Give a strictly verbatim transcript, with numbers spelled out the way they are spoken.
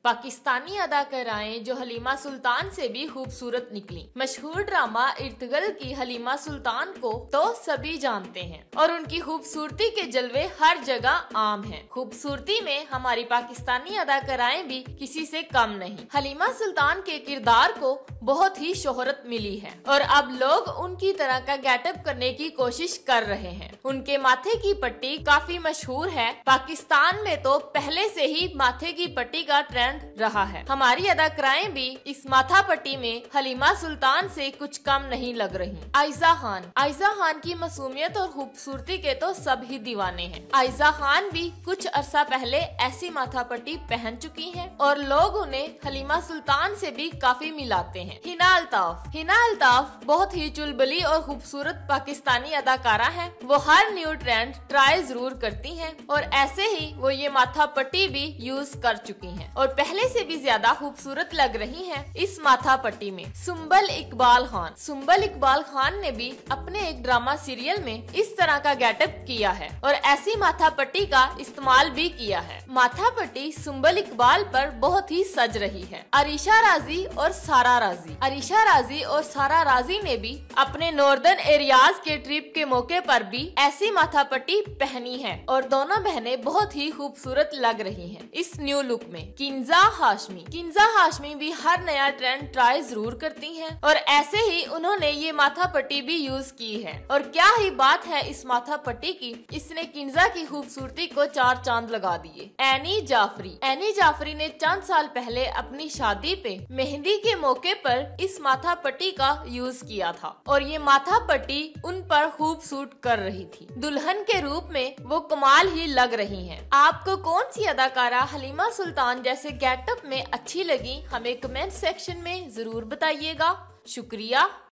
पाकिस्तानी अदाकाराएं जो हलीमा सुल्तान से भी खूबसूरत निकली। मशहूर ड्रामा इर्तुगल की हलीमा सुल्तान को तो सभी जानते हैं और उनकी खूबसूरती के जलवे हर जगह आम हैं। खूबसूरती में हमारी पाकिस्तानी अदाकाराएं भी किसी से कम नहीं। हलीमा सुल्तान के किरदार को बहुत ही शोहरत मिली है और अब लोग उनकी तरह का गेटअप करने की कोशिश कर रहे हैं। उनके माथे की पट्टी काफी मशहूर है। पाकिस्तान में तो पहले से ही माथे की पट्टी का ट्रेंड रहा है। हमारी अदाकाराएं भी इस माथा पट्टी में हलीमा सुल्तान से कुछ कम नहीं लग रही। आयशा खान आयशा खान की मासूमियत और खूबसूरती के तो सभी दीवाने हैं। आयशा खान भी कुछ अरसा पहले ऐसी माथा पट्टी पहन चुकी हैं और लोग उन्हें हलीमा सुल्तान से भी काफी मिलाते हैं। हिना अल्ताफ हिना अल्ताफ बहुत ही चुलबुली और खूबसूरत पाकिस्तानी अदाकारा है। वो हर न्यू ट्रेंड ट्राई जरूर करती हैं और ऐसे ही वो ये माथा पट्टी भी यूज कर चुकी हैं और पहले से भी ज्यादा खूबसूरत लग रही हैं इस माथा पट्टी में। सुंबल इकबाल खान सुंबल इकबाल खान ने भी अपने एक ड्रामा सीरियल में इस तरह का गेटअप किया है और ऐसी माथा पट्टी का इस्तेमाल भी किया है। माथा पट्टी सुंबल इकबाल पर बहुत ही सज रही है। अरीशा राजी और सारा राजी अरीशा राजी और सारा राजी ने भी अपने नॉर्दर्न एरियाज के ट्रिप के मौके पर भी ऐसी माथा पट्टी पहनी है और दोनों बहनें बहुत ही खूबसूरत लग रही हैं इस न्यू लुक में। किंजा हाशमी किंजा हाशमी भी हर नया ट्रेंड ट्राई जरूर करती हैं और ऐसे ही उन्होंने ये माथा पट्टी भी यूज की है और क्या ही बात है इस माथा पट्टी की। इसने किंजा की खूबसूरती को चार चांद लगा दिए। एनी जाफरी एनी जाफरी ने चंद साल पहले अपनी शादी पे मेहंदी के मौके पर इस माथा पट्टी का यूज किया था और ये माथा पट्टी उन पर खूब सूट कर रही थी। दुल्हन के रूप में वो कमाल ही लग रही हैं। आपको कौन सी अदाकारा हलीमा सुल्तान जैसे गेटअप में अच्छी लगी, हमें कमेंट सेक्शन में जरूर बताइएगा। शुक्रिया।